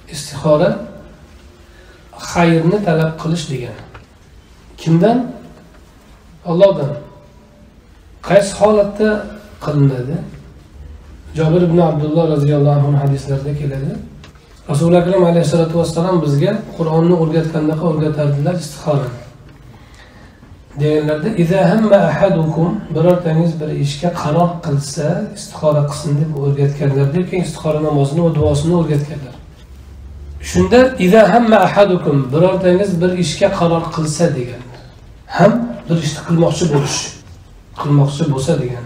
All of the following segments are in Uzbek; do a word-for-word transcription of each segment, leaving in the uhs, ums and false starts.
istixora xayrni talab qilish degani. Kimdan? Allohdan. Qaysi holatda qilinadi? Jabir ibn Abdullah radhiyallohu anhu hadislarida keladi. Rasul akram alayhisolatu vassalam bizga Qur'onni o'rgatgandaqa o'rgatardilar istixorani. Deganlarda iza hamma ahadukum, birortangiz bir ishga qaror qilsa istixora qilsin deb o'rgatganlarda, keyin istixora namozini va duosini o'rgatganlar. Shunda iza hamma ahadukum, birortangiz bir ishga qaror qilsa degan. Ham bir ishni qilmoqchi bo'lish, qilmoqchi bo'lsa degan.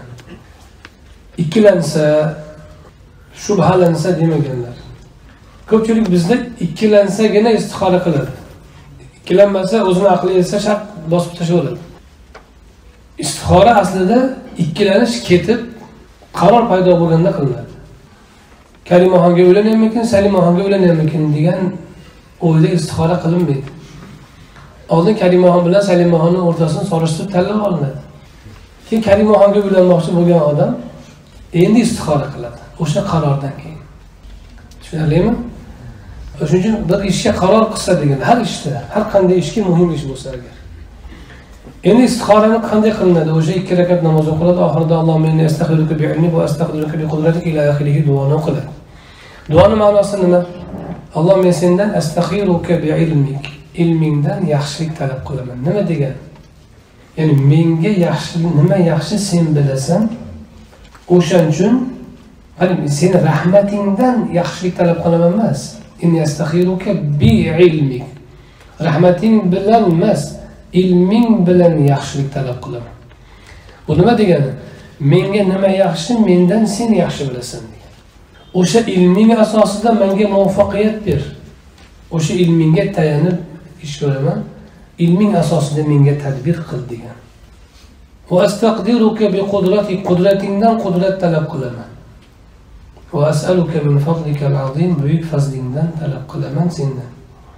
Ikkilansa, shubhalansa demaganlar. Ko'pchilik bizda ikkilansagina istixora qiladi. Ikkilanmasa o'zini aqli esa shart bosib tashlaydi. Istixora aslida ikkilanish ketib, qaror paydo bo'lganda qilinadi. Karimaxonga o'ylanaymikin, Salimaxonga o'ylanaymikin degan o'yda istixora qilinmaydi. Oldin Karimaxon bilan Salimaxonning o'rtasini solishtirib tanlab olinadi. Keyin Karimaxonga o'ylanmoqchi bo'lgan odam endi istixora qiladi. O'sha qarordan keyin. Tushunarlimi? Shuning uchun bir ishga qaror qilsa degan, har ishda, har qanday ishga muhim ish bo'lsa agar. Endi istixorani qanday qilinadi? O'sha ikki rakat namoz o'qiladi, oxirida Allohumma inni astaghfiruka bi'ilmik va astaghfiruka biqudratik ila oxirih duoni o'qiladi. Duoning ma'nosi nima? Alloh men sendan astaghfiruka bi'ilmik, ilmingdan yaxshilik talab qilaman. Nima degan? Ya'ni menga yaxshilik, nima yaxshi sen bilasan, o'shaning uchun qani seni rahmatingdan yaxshilik talab qilaman emas. Inni astaghfiruka bi'ilmik. Rahmating bilan emas, ilming bilan yaxshilik talab qilaman. Bu nima degani? Menga nima yaxshi, mendan sen yaxshi bilasan degan. O'sha ilming asosida menga muvaffaqiyat ber. O'sha ilmingga tayanib ish ko'raman. Ilming asosida menga tadbir qil degan. Va astaqdiruka biqudratik, qudratingdan qudrat talab qilaman. Va as'aluka min fadlikal azim, buyuk fazlingdan talab qilaman sendan.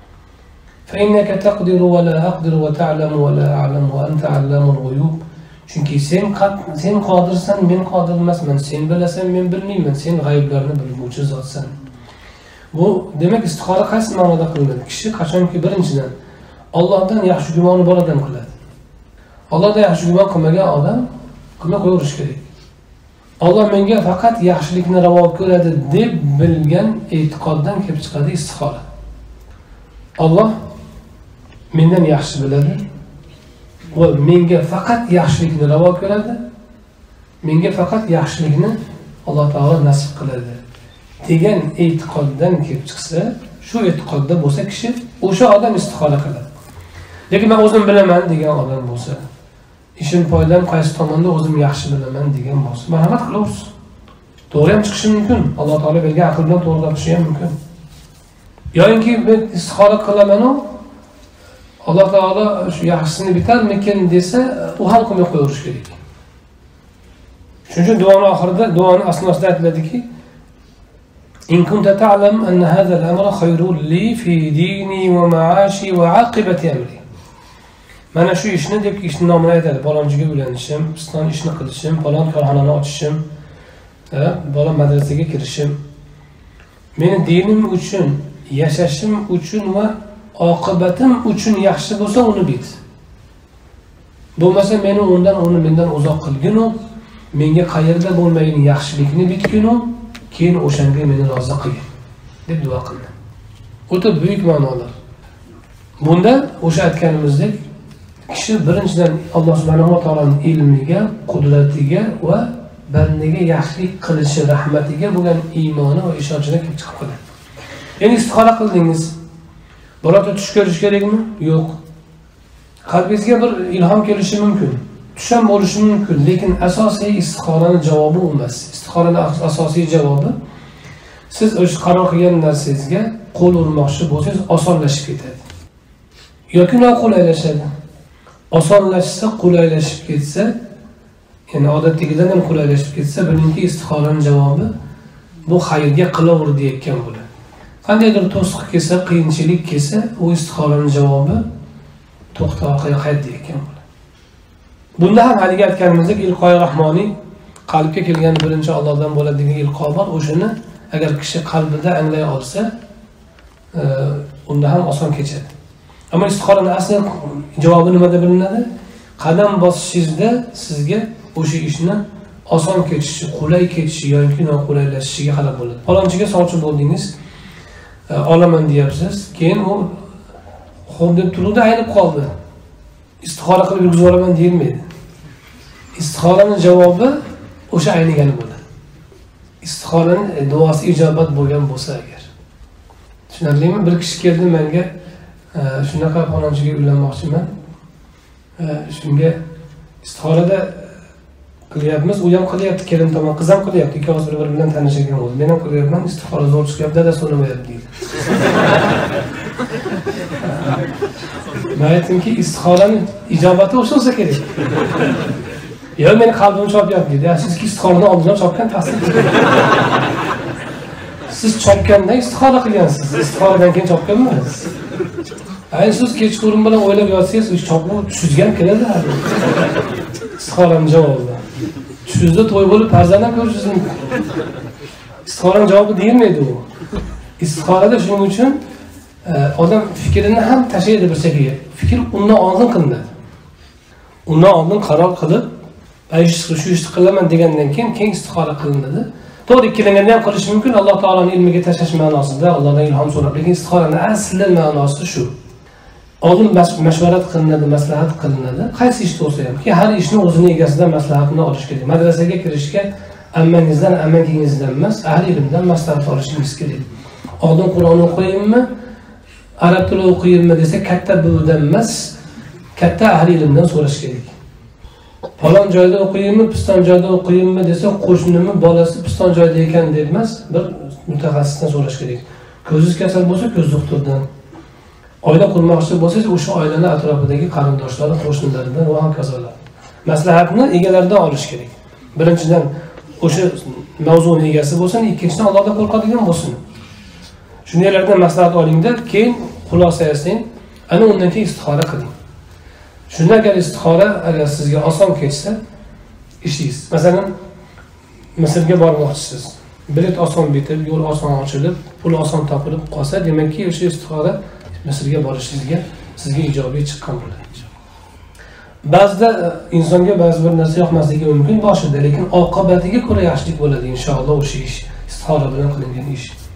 فإنك تقدر ولا أقدر وتعلم ولا أعلم وأنت علام الغيوب. Chunki sen sen qodirsan, men qodir emasman. Sen bilasan, men bilmayman. Sen g'ayblarni biluvchi zotsan. Bu demak istixora qaysi ma'noda qilinadi? Kishi qachonki birinchidan Allohdan yaxshi gumoni bor odam qiladi. Allohdan yaxshi gumon qilmagan odam qilma qo'yirish kerak. Alloh menga faqat yaxshilikni ravo ko'radi deb bilgan e'tiqoddan kelib chiqadi istixora. Alloh mendan yaxshi biladi va menga faqat yaxshilikni ravo ko'radi. Menga faqat yaxshilikni Alloh taolo nasib qiladi degan e'tiqoddan kelib chiqsa, shu e'tiqodda bo'lsa kishi, o'sha odam istixora qiladi. Lekin men o'zim bilaman degan odam bo'lsa, ishim foydam qaysi tomonda o'zim yaxshi bilaman degan bo'lsa, marhamat qilaversin. To'g'ri ham chiqishi mumkin. Alloh taolo bergan aql bilan to'g'ri gapishi ham mumkin. Yo'inki men istixora qilaman-u Alloh taolo shu yaxshisini bitarmikin desa, u ham qilmay qo'yirish kerak. Shuning uchun duoning oxirida, duoning asnosida aytiladiki: "In kunta ta'lam anna hadha al-amra khayrun li fi dini wa ma'ashi wa 'aqibati amri." Mana shu ishni deb ishni nomini aytadi. Palonchiga uylanishim, piston ishni qilishim, palon korxonani ochishim, bola madrasaga kirishim, meni dinim uchun, yashashim uchun va oqibatim uchun yaxshi bo'lsa, uni bit. Bo'lmasa meni undan, uni mendan uzoq qilginu, menga qayerda bo'lmagan yaxshilikni bitginu, keyin o'shanga meni rozi qilgin deb duo qildi. O'ta buyuk ma'nolar. Bunda o'sha aytganimizdek, kishi birinchidan Alloh subhanahu va taoloning ilmiga, qudratiga va bandaga yaxshilik qilishi, rahmatiga bo'lgan iymoni va ishonchidan kelib chiqib qoladi. Endi istixora qildingiz. Birorta tush ko'rish kerakmi? Yo'q. Qalbingizga bir ilhom kelishi mumkin. Tush ham bo'lishi mumkin, lekin asosiy istixoraning javobi emas. Istixoraning asosiy javobi siz o'sha qaror qilgan narsangizga qo'l urmoqchi bo'lsangiz osonlashib ketadi. Yoki noqulaylashadi. Osonlashsa, qulaylashib ketsa, ya'ni odatdagidan ham qulaylashib ketsa, bilingki istixoraning javobi bu xayrga qilaver deyotgan bo'ladi. Qandaydir to'siq kelsa, qiyinchilik kelsa, u istixoraning javobi to'xta orqaga qayt deyotgan bo'ladi. Bunda ham haliga aytganimizdek ilqoi rahmoniy qalbga kelgan birinchi Allohdan bo'ladigan ilqo bor. O'shani agar kishi qalbida anglay olsa, e, unda ham oson kechadi. Ammo istixorani asli javobi nimada bilinadi? Qadam bosishingizda sizga o'sha ishni oson kechishi, qulay kechishi yoki noqulaylashishiga qarab bo'ladi. Falonchiga sovchi bo'ldingiz, e, olaman deyapsiz, keyin u xo'p deb turuvdi, aynib qoldi. Istixora qilib yurgizib olaman deyilmaydi. Istixoraning javobi o'sha aynigani bo'ladi. Istixoraning duosi ijobat bo'lgan bo'lsa agar. Tushunarlimi? Bir kishi keldi menga, shunaqa falonchiga uylanmoqchiman. Shunga istixorada qilyapmiz, u ham qilyapti, kelin tomon, qiz ham qilyapti, ikkovsi bir-biri bilan tanishgan bo'ldi. Men ham qilyapman, istixora zo'r chiqyapti, dada so'ramayapti deydi. Men aytdimki, istixoraning ijobati o'sha bo'lsa kerak. Yo, meni qalbim chopyapti dedi. Sizki istixoradan oldin chopgan tasdiq. Siz chopgandan istixora qilgansiz. Istixoradan keyin chopganmisiz? Ay, siz kechqurun bilan o'ylab yotsangiz, o'sha chopib tushizgan keladi. Istixoraning javobi. Tushizda to'y bo'lib farzand ham ko'rishingiz mumkin. Istixoraning javobi deyilmaydi u. Istixorada shuning uchun odam fikrini ham tashlaydi bir chekkaga. Fikr undan oldin qilinadi. Undan oldin qaror qilib, aysh shu ishni qilaman degandan keyin keyin istixora qilinadi. To'g'ri, ikkilanganda ham qilish mumkin. Alloh taolaning ilmiga tashlash ma'nosida Allohdan ilhom so'rab, lekin istixoraning asli ma'nosi shu. Oldin mashvarat qilinadi, maslahat qilinadi. Qaysi ish bo'lsa ham, ki har ishni o'zining egasidan maslahatini olish kerak. Madrasaga kirishga ammangizdan, amangizdan emas, ahli ilmdan maslahat olishingiz kerak. Oldin Qur'on o'qiyimmi, arab tili o'qiyimmi desa, katta buvidan emas, katta ahli ilmdan so'rash kerak. Falon joyda o'qiyimmi, piston joyda o'qiyimmi desa, qo'shnimni bolasi piston joyda ekan deb emas, bir mutaxassisdan so'rash kerak. Ko'zingiz kasal bo'lsa, ko'z doktoridan. Oila qurmoqchi bo'lsangiz, o'sha oilaning atrofidagi qarindoshlar, qo'shnilardan va hokazolar. Maslahatni egalaridan olish kerak. Birinchidan o'sha mavzuning egasi bo'lsin, ikkinchidan Allohdan qo'rqadigan bo'lsin. Shuninglardan maslahat olingda, keyin xulosa yasang, ana undan keyin istixora qiling. Shunda agar istixora agar sizga oson kechsa, ishingiz. Masalan, Misrga bormoqchisiz. Bilet oson bitib, yo'l oson ochilib, pul oson topilib qolsa, demakki o'sha istixora Misrga borishingizga sizga ijobiy chiqqan bo'ladi. Ba'zida insonga ba'zi bir narsa yoqmasligi mumkin boshida, lekin oqibatiga ko'ra yaxshilik bo'ladi inshaalloh o'sha ish, istixora bilan qilingan ish.